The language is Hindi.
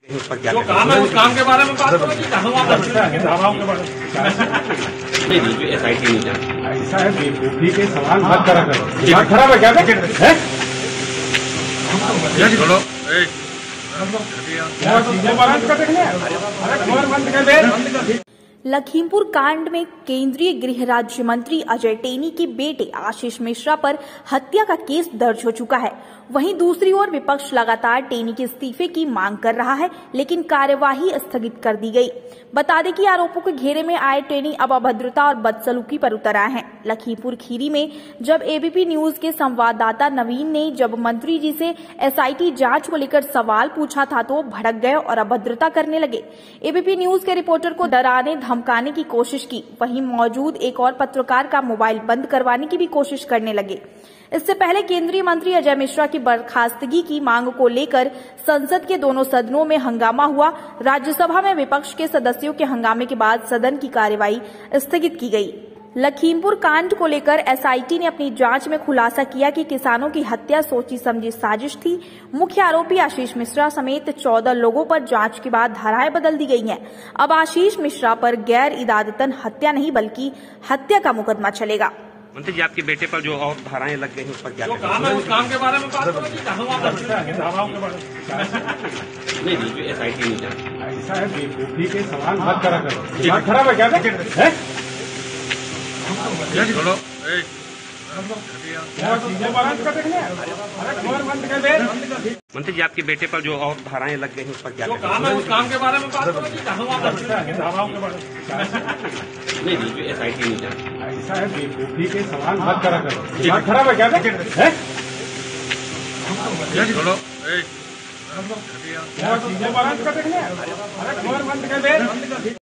जो काम है उस काम के बारे में बात करो कि धाराओं के बारे में नहीं SIT नहीं जाना। ऐसा है बेवकूफी के सवाल मत करा करो। दिमाग खराब है क्या? लखीमपुर कांड में केंद्रीय गृह राज्य मंत्री अजय टेनी के बेटे आशीष मिश्रा पर हत्या का केस दर्ज हो चुका है। वहीं दूसरी ओर विपक्ष लगातार टेनी के इस्तीफे की मांग कर रहा है, लेकिन कार्यवाही स्थगित कर दी गई। बता दें कि आरोपों के घेरे में आए टेनी अब अभद्रता और बदसलूकी पर उतर आए हैं। लखीमपुर खीरी में जब ABP न्यूज के संवाददाता नवीन ने जब मंत्री जी से SIT जांच को लेकर सवाल पूछा था तो भड़क गए और अभद्रता करने लगे। ABP न्यूज के रिपोर्टर को डराने धमकाने की कोशिश की, वहीं मौजूद एक और पत्रकार का मोबाइल बंद करवाने की भी कोशिश करने लगे। इससे पहले केंद्रीय मंत्री अजय मिश्रा की बर्खास्तगी की मांग को लेकर संसद के दोनों सदनों में हंगामा हुआ। राज्यसभा में विपक्ष के सदस्यों के हंगामे के बाद सदन की कार्यवाही स्थगित की गई। लखीमपुर कांड को लेकर SIT ने अपनी जांच में खुलासा किया कि किसानों की हत्या सोची समझी साजिश थी। मुख्य आरोपी आशीष मिश्रा समेत 14 लोगों पर जांच के बाद धाराएं बदल दी गई हैं। अब आशीष मिश्रा पर गैर इरादतन हत्या नहीं बल्कि हत्या का मुकदमा चलेगा। मंत्री जी, आपके बेटे पर जो और धाराएं लग गई हैं उस पर क्या? जो काम है उस काम के बारे में बात करो कि धाराओं के बारे में नहीं SIT नहीं जाना। ऐसा है बेवकूफी के सवाल मत करा करो। दिमाग खराब है क्या? मंत्री जी, आपके बेटे पर जो और धाराएं लग गई हैं उस पर क्या? जो काम है उस काम के बारे में बात करो कि धाराओं के बारे में SIT नहीं जाना। ऐसा है बेवकूफी के सवाल मत करा करो। दिमाग खराब है क्या?